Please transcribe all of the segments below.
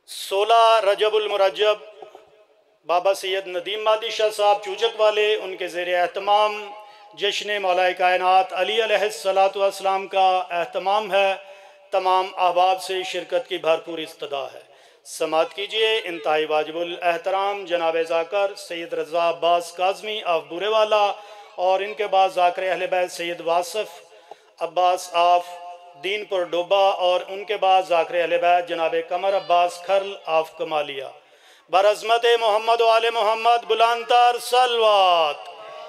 16 रजबुल मुरज्जब बाबा सैयद नदीम मादी शाह साहब चूचक वाले उनके ज़ेर एहतमाम जश्न मौलाए कायनात अली अलैहिस्सलातु वस्सलाम का एहतमाम है। तमाम अहबाब से शिरकत की भरपूर इस्तदा है। समात कीजिए इंतहाई वाजिबुल एहतराम जनाब ज़ाकर सैयद रज़ा अब्बास काज़मी ऑफ बुरेवाला और इनके बाद ज़ाकर अहले बैत सैयद वासफ़ अब्बास ऑफ दीनपुर डोबा और उनके बाद ज़ाकर अहले बैत जनाब कमर अब्बास खर्ल ऑफ कमालिया। बरज़मत मोहम्मद व आले मोहम्मद बुलंदतर सलवात।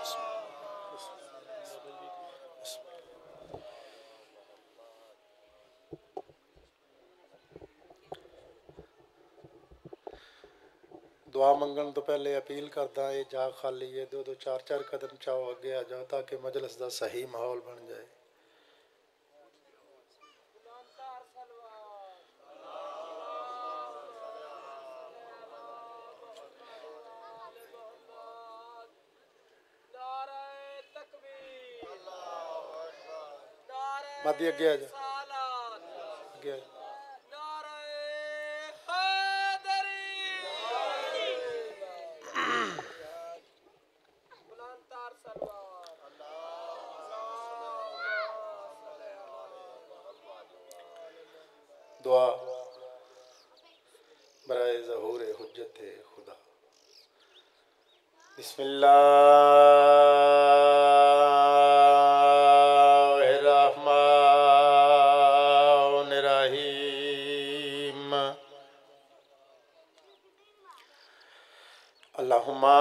दुआ मंगन तो पहले अपील करता है जा खाली है, दो दो चार चार कदम चाहो अगे आ जाओ ताकि मजलिस का सही माहौल बन जाए। मादी अगे आ जा, अगे आ जा। दुआ बराए ज़हूर हुज्जत खुदा। बिस्मिल्लाहिर्रहमानिर्रहीम। अल्लाहुम्मा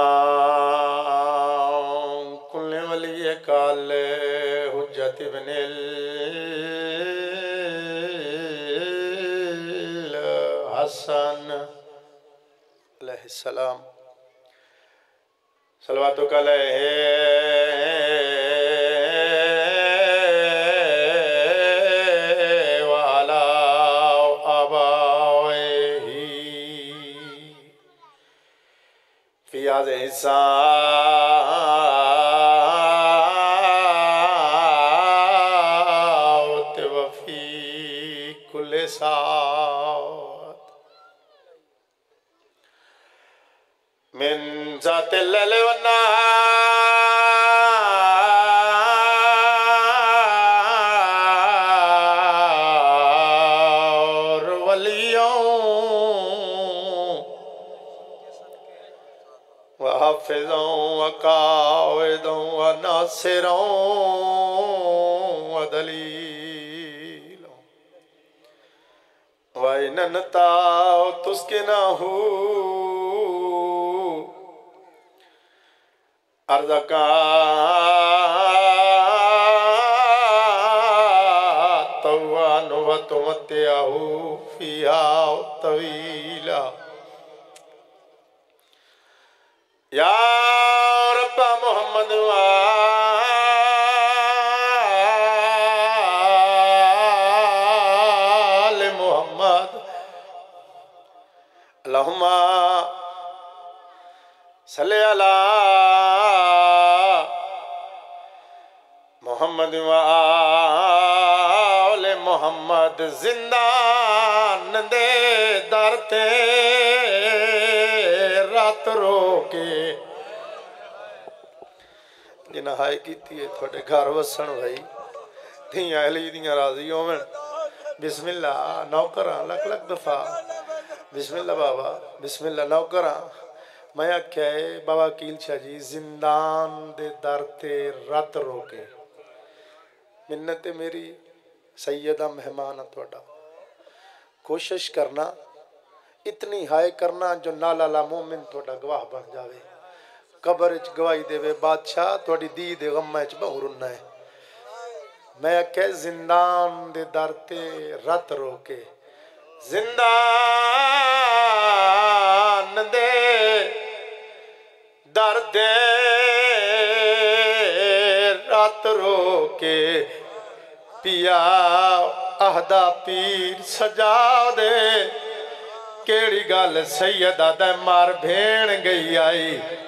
कुल्ले वलिय काल हुज्जत इब्निल हसन अलैहिस्सलाम सलवातु अलैहि व अला आबाइही फी हाज़िहि साअत व फी कुल्लि साअत मिन ज़ातिल लैल वन नहार वलियों व हाफ़िज़ों व काइदों व नासिरों व दलीलों व इन्नता तुस्किनहू अर्ज़का तव्वान व तुमत्तिअहू फ़ीहा तवीला। या रब्बा मोहम्मद व आले मोहम्मद अल्लाहुम्मा सल्लि अला मोहम्मद व आले मोहम्मद। जिंदान दे दर ते रात रोके जिन्हें हाय की थोड़े घर वसन भाई धियां अली दियां राजी होवन। बिस्मिल्लाह नौकरां लख लख दफा बिस्मिल्लाह बाबा बिस्मिल्लाह नौकरां। मैं आख्या है बाबा कील शाह जी जिंदान दे दर ते रात रोके मिन्नत मेरी सैयदा मेहमान है थोड़ा कोशिश करना इतनी हाय करना जो नाला मोमिन थोड़ा गवाह बन जावे कबर च गवाही देवे बादशाह थोड़ी दी दे गम च बहु रुना है। मैं आख्या जिंदान दे दर ते रात रोके जिंदान दे दर दे रात रोके पिया आहदा पीर सजा दे केड़ी गल सैयदा दे मार भेण गई आई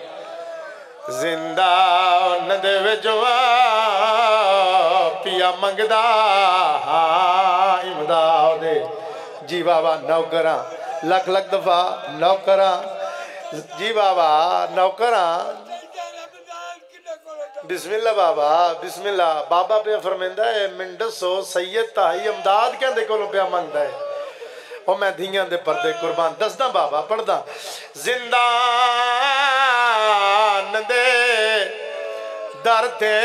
जिंदा नदे विचवा पिया मंगदा इमदाद जी बाबा नौकरा लख लख दफा नौकरा जी बाबा नौकरा बिस्मिल्ला बाबा बिस्मिल्ला बाबा पे फरमांदा है मिन दसो सैयद ताई इमदाद कहंदे कोलों पिया मंगदा है और मैं धीयां दे पर्दे कुर्बान दसदा बाबा पढ़दा जिंदान दे दर ते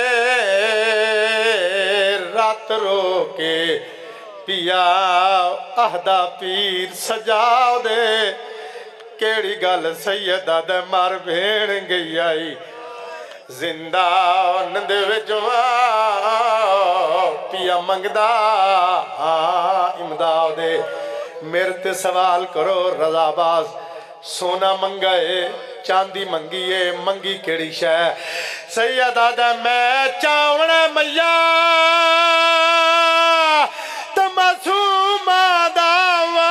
रात रो के पिया आहदा पीर सजाओ दे केड़ी गल सैयदा दे मर भेण गई आई जिंदान दे विचों पिया मंगदा इमदाद दे मेरे ते सवाल करो रजाबाज सोना मंगाए चांदी मंगीए मंगी केड़ी शै सैयदा दा मैं चावना मैया तमासूमा दावा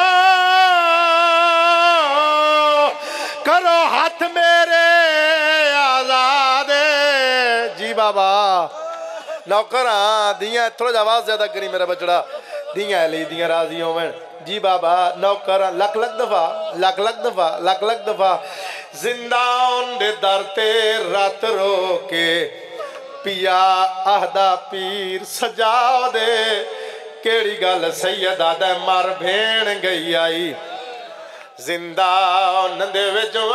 करो हाथ मेरे आजाद जी बाबा नौकरा दियां थोड़ा जा आवाज ज्यादा करी मेरा बचड़ा दियां ली दियां राजी होवन जी बाबा नौकरा लख लख दफा लख लख दफा लख लख दफा जिंदान दे दर ते रात रो के पिया आहदा पीर सजाओ दे केड़ी गल सैयदा दे मर भेण गई आई जिंदान दे विचों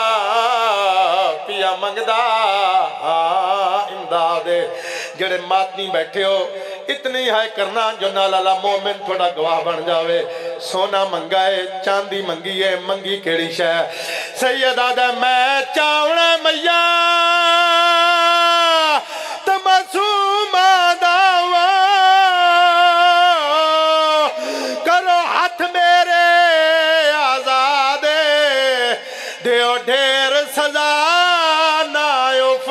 पिया मंगदा इमदाद दे जेड़े मातमी बैठे हो इतनी है करना जो नाला मोमिन थोड़ा गवाह बन जावे सोना मंगाए चांदी मंगीए मंगी केड़ी शै सैयदा दा मैं चावना मैया तमासूमा दावा करो हाथ मेरे आजाद दियो ढेर सजा ना उफ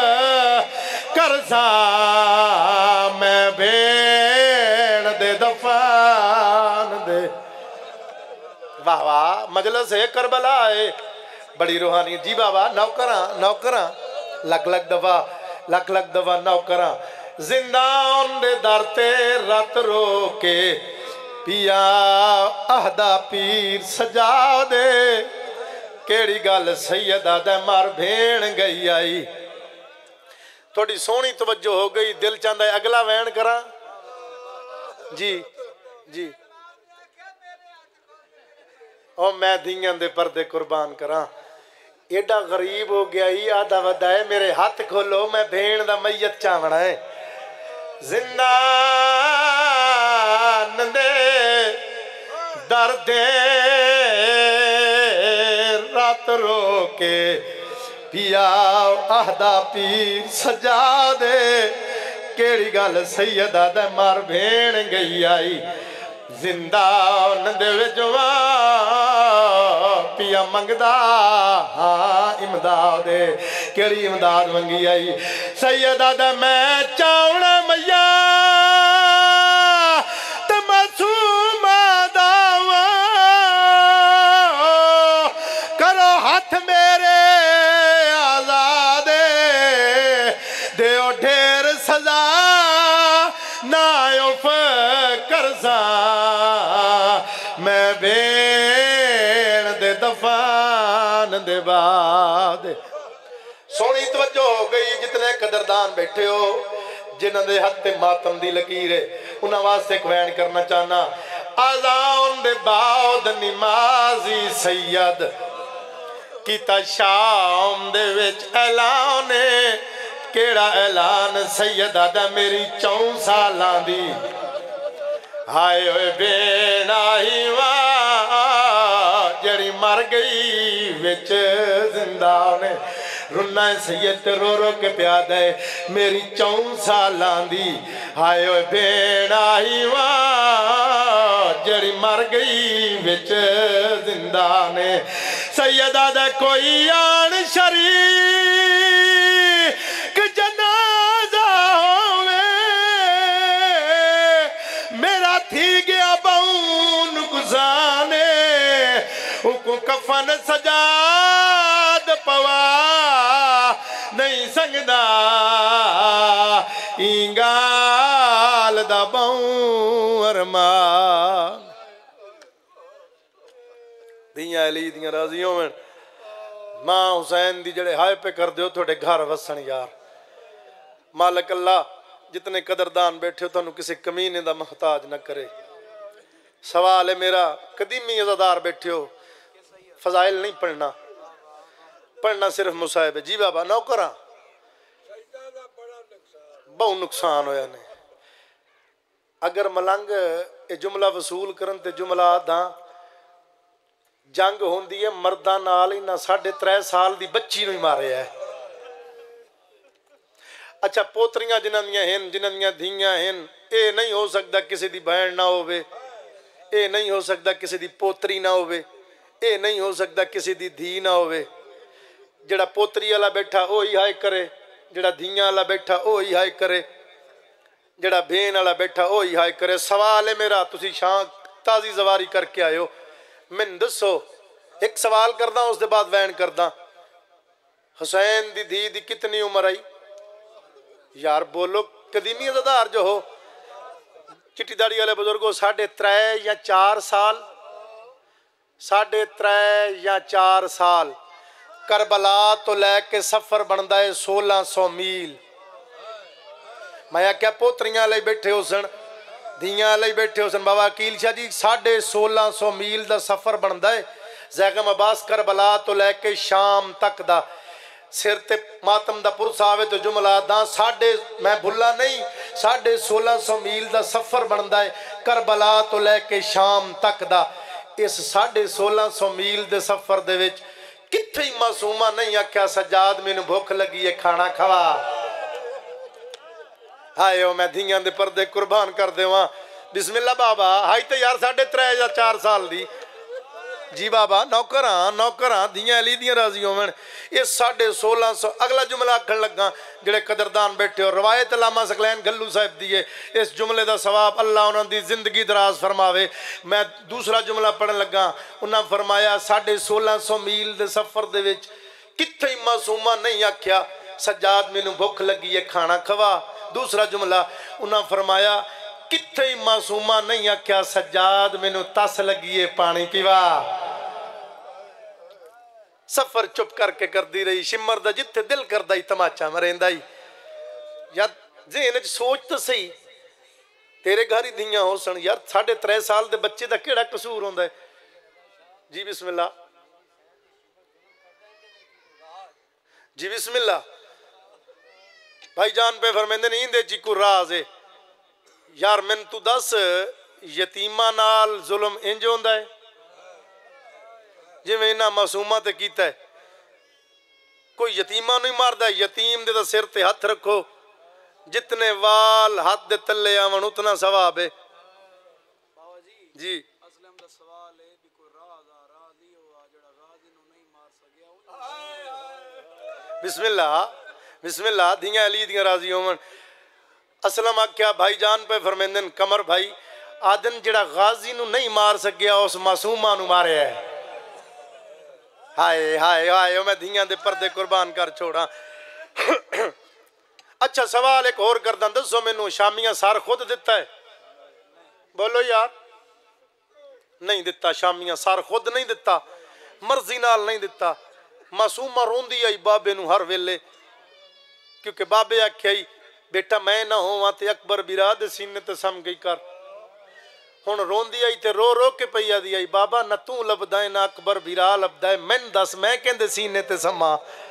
करसा मैं भेण दे दफान दे वाह वाह मजलिस है करबला है बड़ी रूहानी जी बाबा नौकरा नौकरा लख लख दफा नौकरा जिंदान दे दर ते रत रो के पिया आहदा पीर सजा दे केड़ी गल सैयदा दे मर भेण गई आई थोड़ी सोहनी तवज्जो हो गई दिल चाहता है अगला वैन करा जी जी और मैं धीयां दे पर्दे कुर्बान करा एडा गरीब हो गया ही आधा वदा है मेरे हाथ खोलो मैं भेण दा मैयत चावना है जिंदान दे दर्द रात रो के पिया आहदा पीर सजा दे केड़ी गल सैयदा दे मर भेण गई आई जिंदान दे विचों पिया मंगदा इमदाद दे केड़ी इमदाद मंगी आई सैयदा दा मैं चावना मैया तमासूमा दावा करो हाथ मेरे आजाद दियो ढेर सजा ना उफ करसा मैं भेण दे दफान दे बाद सोनी तवज्जो हो गई जितने कदरदान बैठे हो जिन्हां दे हत्थ ते मातम दी लकीर है उन्हां वास्ते एक वैन करना चाहना आज़ान दे बाद नमाजी सैयद कीता शाम दे विच ऐलान केड़ा ऐलान सैयदा दा मेरी 4 सालां दी हाय ओए बेनाही जड़ी मर गई विच जिंदा ने रुना सैयद रो रो के प्याद है मेरी 4 सालां दी हाय ओए बेनाही जड़ी मर गई विच जिंदा ने सैयदा दा कोई आन शरीक जनाजा होवे मेरा थी गया बऊन गुजाने उको कफन सजाद पवा नहीं संगदा इंगाल दा बऊ अरमान धियां अली दियां राजी होवन। मां हुसैन दी जड़े हाय पे कर दो थोड़े घर वसन यार। मालिक अल्लाह जितने कदरदान बैठे हो तुहानू किसी कमीने दा मुहताज न करे। सवाल है मेरा, कदीमी अज़ादार बैठे हो, फजाइल नहीं पढ़ना, पढ़ना सिर्फ मुसाहिब है। जी बाबा नौकरा बहुत नुकसान होया ने। अगर मलंग ये जुमला वसूल करन ते जुमला दा जंग होंदी है मर्दां नाल ही ना 3.5 साल दी बच्ची नूं मारे है। अच्छा पोतरियां जिन्हां दियां हैं, जिन्हां दियां धीयां हैं, ये नहीं हो सकता किसी दी बहन ना होवे, ये नहीं हो सकता किसी दी पोतरी ना होवे, ये नहीं हो सकता किसी दी धी ना होवे। जड़ा पोतरी वाला बैठा वो ही हाय करे, जड़ा धीयां वाला बैठा वो ही हाय करे, जड़ा भेन वाला बैठा वो ही हाय करे। सवाल है मेरा, तुसी शां ताज़ी जवारी करके आए हो, मैनूं दसो। एक सवाल करदा उसके बाद वैन करदा। हुसैन दी धी दी कितनी उम्र आई यार? बोलो कदीमी अज़ादार जो हो, चिट्टी दाड़ी वाले बुजुर्गो, 3.5 या 4 साल, 3.5 या 4 साल। करबला तो लैके सफर बनता है 1600 मील। मैं क्या पोतरियां ले बैठे हो सन, धियां ले बैठे हो सन। बाबा अकील शाह जी 1650 मील का सफर बनता है। जैगम अब्बास करबला तो लैके शाम तक दा सिर ते मातम दा पुरसा आवे तो जुमला दा मैं भुला नहीं 1650 मील का सफर बनता है करबला तो लैके शाम तक दा। इस 1650 मील के सफर दे विच किथे ही मासूमा नहीं आख्या सज्जाद मैनू भुख लगी है खाना खवा। हाय ओ मैं धियां दे पर्दे कुर्बान कर देवां। बिस्मिल्ला बाबा हाई तो यार 3.5 या 4 साल दी। जी बाबा नौकरां धियां अली दियां राजी होवन। ये 1650 अगला जुमला आखन लगा जेड़े कदरदान बैठे हो। रवायत लामा सकलैन गल्लू साहिब दी है। इस जुमले का सवाब अल्लाह उन्हां दी जिंदगी दराज फरमावे। मैं दूसरा जुमला पढ़न लगा, उन्हां फरमाया 1650 मील के सफर दे विच किथे ही मासूमा नहीं आख्या सज्जाद मैनू भुख लगी है खाना खवा। दूसरा जुमला उन्हां फरमाया किथे ही मासूमा नहीं आख्या सज्जाद मैनू तस लगी है पानी पीवा। सफर चुप करके करती रही। शिमर दा जिथे दिल करदा ही तमाचा मरेंदा ही। यार ज़हन च सोच तो सही, तेरे घर ही धियां हो सन यार। 3.5 साल के बच्चे का केड़ा कसूर होंदा है? जी बिस्मिल्ला जी बिस्मिल्ला। भाई जान पे फरमेंदे नहीं इंदे च कोई राज है यार। मैनू तू दस यतीमा नाल जुल्म इंज होंदा है जिवें इन्हां मासूमां ते कीता है। कोई यतीमा नहीं मारदा, यतीम दे सिर ते हथ रखो, जितने वाल हाथ दे तले आवन उतना सवाब है। जी बिस्मिल्ला बिस्मिल्ला धियां अली दियां राजी होवन। असलम आख्या भाई जान पे फरमेंदन कमर भाई आदन जड़ा गाजी नू नहीं मार सकिया उस मासूमा नू मारे है। हाय हाय हाय मैं धियां दे पर्दे कुर्बान कर छोड़ा। अच्छा सवाल एक और करदा, दसो मैनू शामियां सार खुद दिता है? बोलो यार नहीं दिता। शामियां सार खुद नहीं दिता, मर्जी नाल नहीं दिता। मासूमा रोंदी आई बाबे नू हर वेले, क्योंकि बाबे आख्या ही बेटा मैं ना होवां ते अकबर बिरा दे सीने ते सम गई कर। हुण रोंदी आई ते रो रो के पई आदी आई बाबा ना तू लभदा है ना अकबर बिरा लभदा है, मैन दस मैं कहंदे सीने ते समा।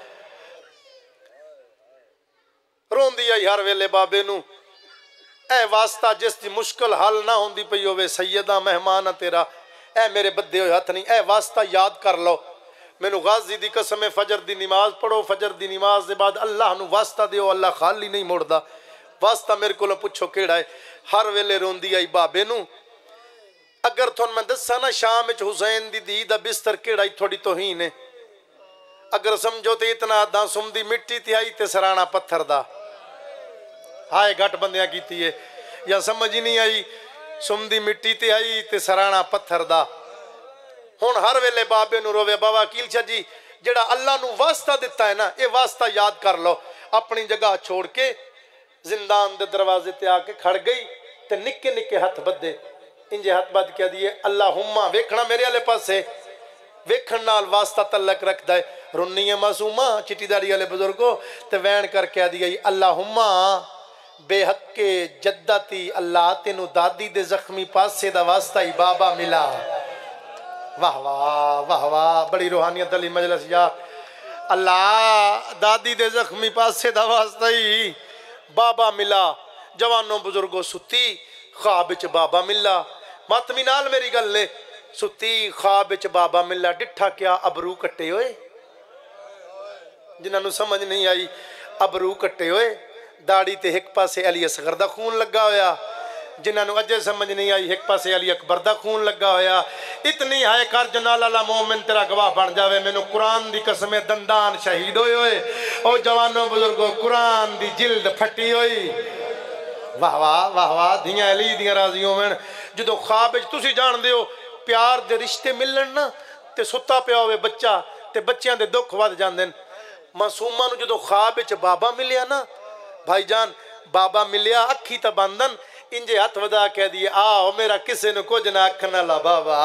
रोंदी आई हर वेले बाबे नू। ए वास्ता जिस दी मुश्किल हल ना होंदी पई होवे सैयदा मेहमान तेरा ए मेरे बद्दे होए हथ नहीं, ए वास्ता याद कर लो। मैनू गाजी दी कसम है फजर दी नमाज पढ़ो, फजर दी नमाज के बाद अल्लाह नू वास्ता दिओ, अल्लाह खाली नहीं मुड़दा। वास्ता मेरे को पुछो केड़ा है। हर वेले रोंदी आई बाबे नू। अगर तुहानू मैं दसा ना शाम च हुसैन दी धी दा बिस्तर केड़ा थोड़ी तोहीन है। अगर समझो तो इतना अदा सुमदी मिट्टी तिहाई ते सराणा पत्थर दा। हाय घट बंदियां कीती है या समझ ही नहीं आई। सुमदी मिट्टी तिहाई ते सराणा पत्थर दा। हुण हर वेले बाबे नू रोवे। बाबा अकील शाह जी जेड़ा अल्लाह नू वास्ता दिता है ना, ये वास्ता याद कर लो। अपनी जगह छोड़ के जिंदान दे दरवाजे ते आके खड़ गई ते निक्के निक्के हथ बदे इंजे हथ बद के दिए अल्लाहुम्मा वेखना मेरे आले पासे वेखण नाल वास्ता तलक रखदा है। रुन्नी है मासूमा चिट्टी दाड़ी वाले बुजुर्गो ते वैन करके आदि गई अल्लाहुम्मा बेहक्के जद्दती अल्लाह तेनू दादी दे जख्मी पासे दा वास्ता ही बाबा मिला। वाह वाह वाह वाह, बड़ी रूहानियत वाली मजलिस यार। अल्लाह दादी दे जख्मी पासे दा वास्ता ही बाबा मिला। जवानों बुजुर्गो सुती ख्वाब विच बाबा मिला। मातमी नाल मेरी गल ले, सुती ख्वाब विच बाबा मिला। डिठा क्या अबरू कट्टे होए, जिन्होंने समझ नहीं आई अबरू कट्टे होए, दाड़ी ते एक पासे अली असगर दा खून लगा होया। जिन्होंने अजे समझ नहीं आई एक पासे अली अकबर दा खून लगा होया। इतनी हाय कर जनाल अला मोमिन तेरा गवाह बन जावे, मैनू कुरान दी कसम दंदान शहीद होए होए। ओ जवानों बुजुर्गो कुरान दी जिल्द फटी होई। वाह वाह वाह वाह, धियां अली दियां राजी होवन। जो ख्वाब विच तुसी जानदे हो प्यार दे रिश्ते मिलन ना ते सुत्ता पिया होवे बच्चा ते बच्चियां दे दुख वध जांदे। मासूमा नूं जो ख्वाब विच बाबा मिलिया ना भाईजान, बाबा मिलिया अखी तो बंदन इंजे हथ वधा कह दिए आओ मेरा किसी ने कुछ ना आखन वाला बाबा,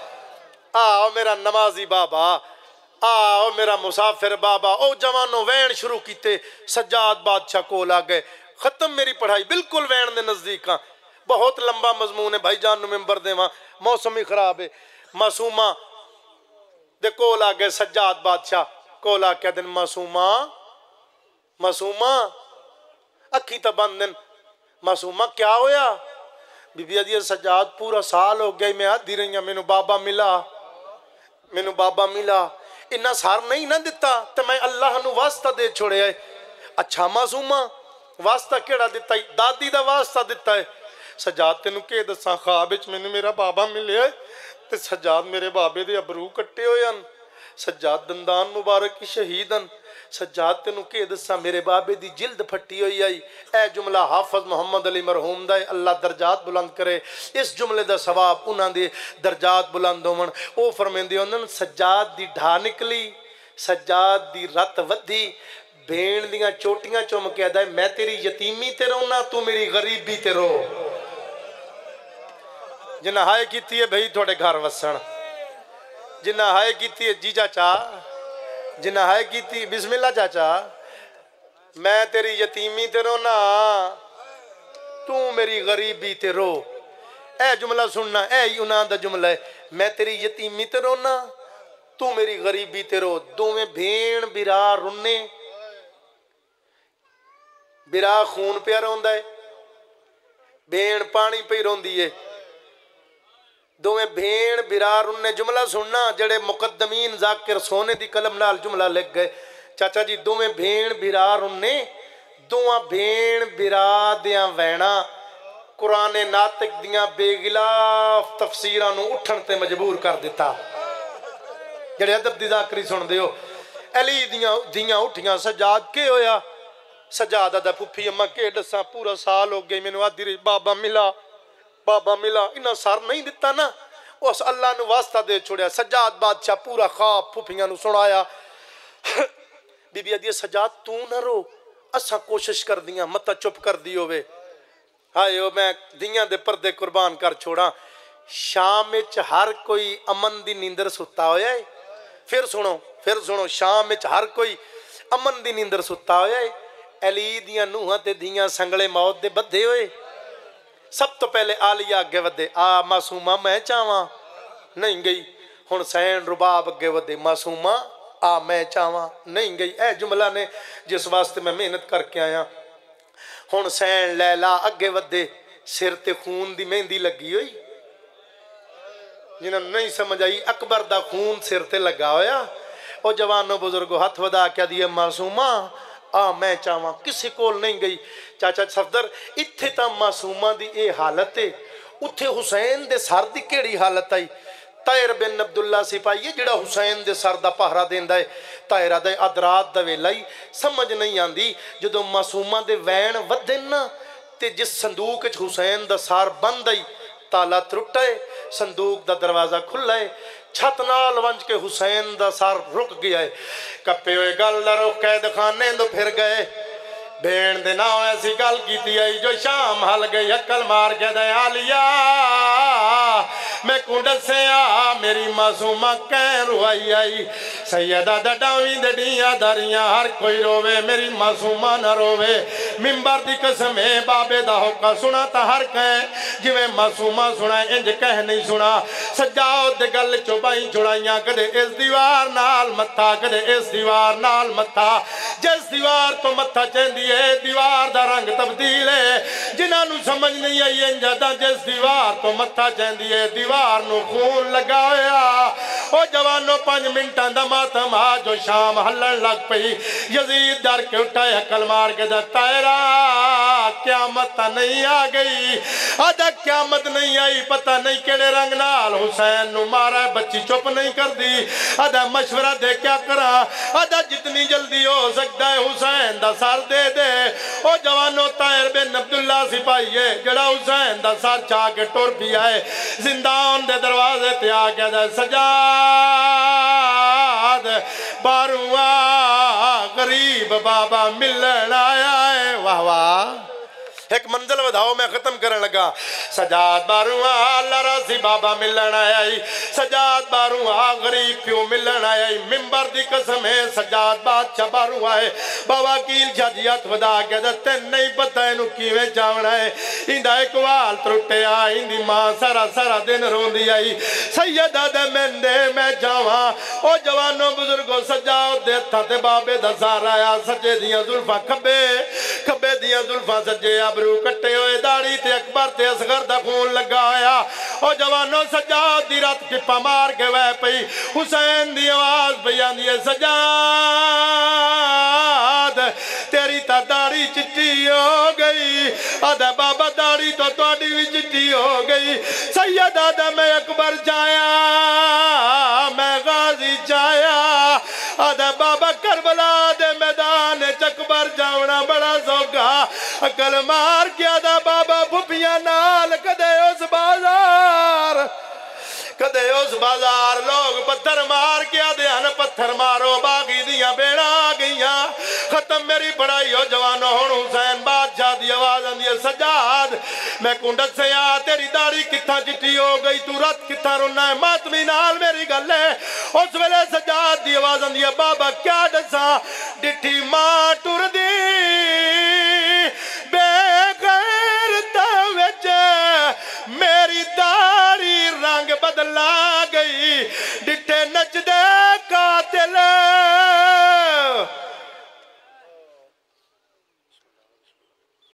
आओ मेरा नमाजी बाबा, आओ मेरा मुसाफिर बाबा। ओ जवानों वैन शुरू किते, सज्जाद बादशाह कोल आ गए। खत्म मेरी पढ़ाई, बिल्कुल वैन दे नजदीक हाँ। बहुत लंबा मजमून है भाईजान नूं मेंबर देवां, मौसम ही खराब है। मासूमा दे कोल आ गए सज्जाद बादशाह कोल आ के दिन मासूमा मासूमा अखी तो बंद दिन। मासूमा क्या होया? बीबी आदि सज्जाद पूरा साल हो गया मैं आदि रही हूँ, मैनू बाबा मिला, मैनू बाबा मिला। इन्ना सार नहीं ना दिता तो मैं अल्लाह नू वास्ता दे छोड़े। अच्छा मासूमा वास्ता केड़ा दिता? दादी दा वास्ता दिता है। सज्जाद तेनू के दसा ख्वाब विच मैनू मेरा बाबा मिले ते सज्जाद मेरे बाबे दे अबरू कट्टे होए हन, सज्जाद दंदान मुबारक की शहीद हन। सज्जाद तेनू के दसा मेरे बाबे दी जिल्द फटी हुई आई। ए जुमला हाफज मुहम्मद अली मरहूम दा अल्लाह दर्जात बुलंद करे। इस जुमले दा सवाब उन्हां दे दर्जात बुलंद होवन। ओ फरमांदे होंदे सज्जाद दी ढा निकली, सज्जाद दी रत वधी, भेण दियां चोटियां चुम के आदा मैं तेरी यतीमी ते रोना, तू मेरी गरीबी ते रो। जिन्ना हाय कीती है भाई थोड़े घर वसन, जिन्ना हाय कीती है जी चाचा, जिन्ना हाय कीती बिस्मिल्लाह चाचा, मैं तेरी यतीमी ते रोना, तू मेरी गरीबी ते रो। ए जुमला सुनना, ए ही उन्हां दा जुमला है। मैं तेरी यतीमी ते रोना, तू मेरी गरीबी ते रो। दोवें भेण बिरा रुन्ने, बिरा खून पिया रोंदा है, भेण पानी पई रोंदी है। दोवें भेण बिरा रुन्ने। जुमला सुनना जड़े मुकद्दमीन जाकिर सोने दी कलम नाल जुमला लिख गए। चाचा जी दोवें भेण बिरा रुन्ने, दोवां भेण बिरा दियां वैणा कुरान नातिक दियां बेगिलाफ तफसीरां नूं उठण ते मजबूर कर दिता। जड़े अदब दी जाकरी सुनदे हो, अली दियां धियां उठियां। सज्जाद के होया? सज्जाद दा फुफी अम्मा के दसा पूरा साल हो गए मैनू आदी रही बाबा मिला, बाबा मिला। इन्ना सर नहीं दिता ना, उस अल्लाह नू वास्ता दे छोड़िया। सज्जाद बादशाह पूरा ख्वाब फुफियां नू सुनाया। बीबी आदि सज्जाद तू ना रो, असा कोशिश कर दियां मत चुप कर दी होवे। हाय ओ मैं दियां दे पर्दे कुर्बान कर छोड़ा। शाम विच हर कोई अमन दी नींदर सुता होया है। फिर सुनो शाम विच हर कोई अमन दी नींदर सुता होया है। अली दियां नूहां ते दियां संगले मौत दे बद्धे होए। सब तो पहले आलिया अगे वधे, आ मासूमा मैं चावा, नहीं गई। हुण सैन रुबाब अगे वधे, मासूमा आ मैं चावा, नहीं गई। ए जुमला ने जिस वास्ते मैं मेहनत करके आया। हुण सैन लैला अगे वधे, सिर ते खून दी मेहंदी लगी हुई। जिन्होंने नहीं समझ आई अकबर दा खून सिर ते लगा होया। ओ जवानों बुजुर्गो हथ वधा के दिए मासूमा आ मैं चावा, किसी कोल नहीं गई। चाचा सफदर इत्थे तां मासूमा दी ये हालत है, उत्थे हुसैन दे सर दी केड़ी हालत आई? तायर बिन अब्दुल्ला सिपाही है जिहड़ा हुसैन दे सर दा पहरा देंदा है। तायरा दे अदरात दा वेला ही समझ नहीं आंदी। जदों मासूमा दे वैन वधे ना ते जिस संदूक च हुसैन दा सर बंद आई, ताला त्रुटा है, संदूक दा दरवाजा खुला है, छत नाल वंज के हुसैन दा सर रुक गया है। कप्पे हुए गल रुक कैद खाने तो फिर गए। भेण दे नाम ऐसी गल की आई जो शाम हल गई। अकल मार के दया लिया मैं कुंड से मेरी मासूमा कै रुआई आई। सैयदा डावी दड़िया दरियां हर कोई रोवे मेरी मासूमा न रोवे। मिंबर दी कसम है बाबे दा होका सुना ता हर कह जिवें मासूमा सुना इंज कह नहीं सुना। सजाओ दे गल चुबाई जुड़ाइयां कदे इस दीवार नाल मत्था कदे इस दीवार नाल मत्था। जिस दीवार तो मत्था चेंदी है दीवार दा रंग तब्दील है। जिन्हां नूं समझ नहीं आई इंज दा जिस दीवार तो मत्था चेंदी है दीवार नूं खून लगाया। ओ जवानों 5 मिनटां दा मातम आ जो शाम हलन लग पई। यजीद डर के उठा हकल मार के तायरा क्यामत नहीं आ गई। आदा क्यामत नहीं आई पता नहीं केड़े रंग नाल हुसैन नू मारा। बच्ची चुप नहीं कर दी। आदा मशवरा दे क्या करा। आदा जितनी जल्दी हो सकता है हुसैन दा सर दे दे। ओ जवानों ताहिर बिन अब्दुल्ला सिपाही है जड़ा हुसैन दा सर चा के टुर पिया है। जिंदान दे दरवाजे ते आ गया सजाद बारुआ गरीब बाबा मिलन आया है। वाह वाह एक मंजिल वधाओ मैं खत्म करने लगा। सजाद बारुआ लरासी बाबा मिलन आया। सजाद बारुआ गरीब प्यो मिलन आया। मिंबर दी कसम है सजाद बादशाह बारुआ है। बाबा कील जजियत वधा के तेन नहीं पता इनू किवें जावना है। इंदा एक वाल त्रुटिया इंदी मां सारा सारा दिन रोंदी आई। सैयदा दे मेंदे मैं जावा। ओ जवानों बुजुर्गो सजाओ दे हत्थां ते बाबे दा सहारा आया। सज्जे दियां जुल्फां खब्बे खब्बे दियां जुल्फां सज्जे अबरू कट्टे हुए दाढ़ी ते अकबर ते असगर दा खून लगा होया। ओ जवानों सजाद दी रात टिप्पा मार के वह पई। हुसैन दी आवाज पई आंदी है सजाद तेरी ता दाढ़ी चिट्टी हो गई। आदा बाबा दाढ़ी तो तुहाडी भी चिट्टी हो गई। सैयदा दा मैं अकबर जाया मैं गाजी जाया। आदा बाबा करबला दे मैदान अकबर जावना बड़ा सौखा। अकल मार के आदा बाबा फुफिया नाल कदे उस बाजार लोग पत्थर मार के आदे हन पत्थर मारो बागी दिया बेड़ा आ गईया। खत्म मेरी पढ़ाई हो जवानो हुण हुसैन बादशाह दी आवाज आंदी है सजाद मैं कुंडत से आ तेरी दाढ़ी कित्था चिट्टी हो गई तू रत कित्था रोना है मातमी नाल मेरी गल है। उस वेले सजाद दी आवाज आंदी है बाबा क्या दसा डिठी मां टुरदी बेगैरता विच मेरी दाढ़ी रंग बदला गई। डिठे नचदे